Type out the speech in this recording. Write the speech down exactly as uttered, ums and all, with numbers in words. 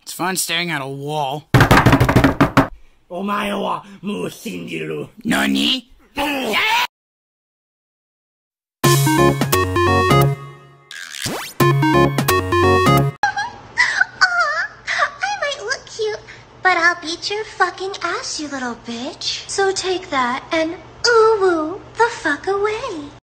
It's fun staring at a wall. Omae wa mou shinjiru. Nani? But I'll beat your fucking ass, you little bitch. So take that and ooh woo the fuck away.